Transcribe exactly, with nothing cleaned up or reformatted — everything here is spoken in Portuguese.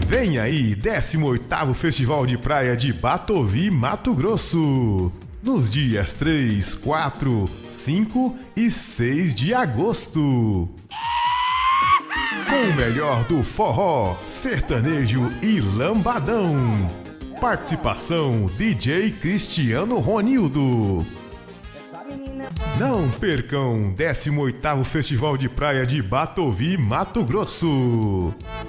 Vem aí, décimo oitavo Festival de Praia de Batovi, Mato Grosso, nos dias três, quatro, cinco e seis de agosto. Com o melhor do forró, sertanejo e lambadão. Participação D J Cristiano Ronildo. Não percam décimo oitavo Festival de Praia de Batovi, Mato Grosso.